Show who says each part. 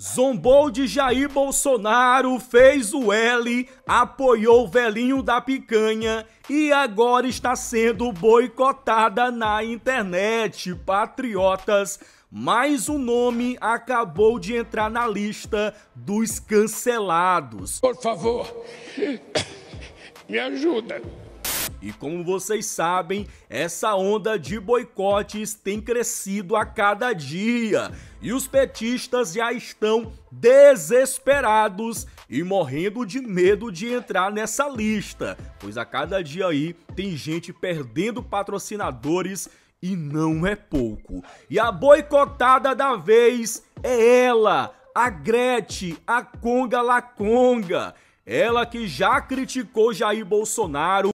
Speaker 1: Zombou de Jair Bolsonaro, fez o L, apoiou o velhinho da picanha e agora está sendo boicotada na internet. Patriotas, mais um nome acabou de entrar na lista dos cancelados.
Speaker 2: Por favor, me ajuda.
Speaker 1: E como vocês sabem, essa onda de boicotes tem crescido a cada dia e os petistas já estão desesperados e morrendo de medo de entrar nessa lista, pois a cada dia aí tem gente perdendo patrocinadores e não é pouco. E a boicotada da vez é ela, a Gretchen, a Conga La Conga, ela que já criticou Jair Bolsonaro